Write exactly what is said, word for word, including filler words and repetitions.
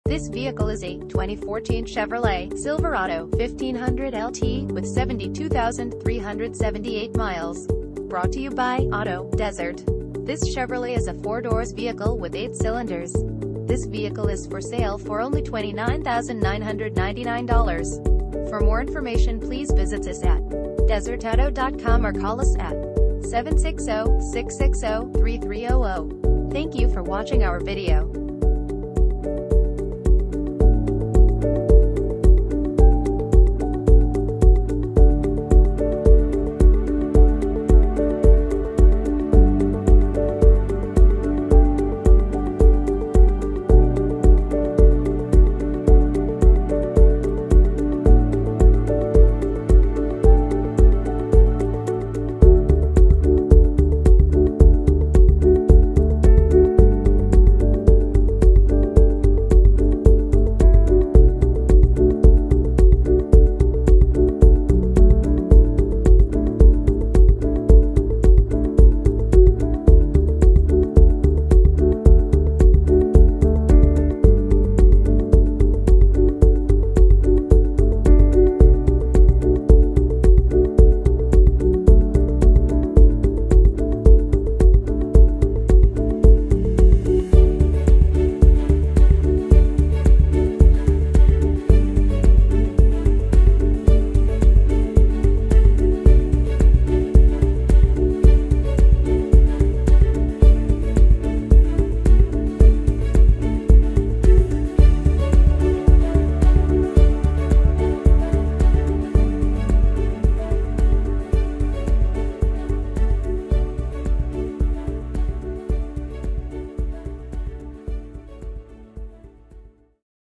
This vehicle is a twenty fourteen Chevrolet Silverado fifteen hundred L T with seventy-two thousand three hundred seventy-eight miles. Brought to you by Auto Desert. This Chevrolet is a four-doors vehicle with eight cylinders. This vehicle is for sale for only twenty-nine thousand nine hundred ninety-nine dollars. For more information, please visit us at desert auto dot com or call us at seven six zero, six six zero, three three zero zero. Thank you for watching our video.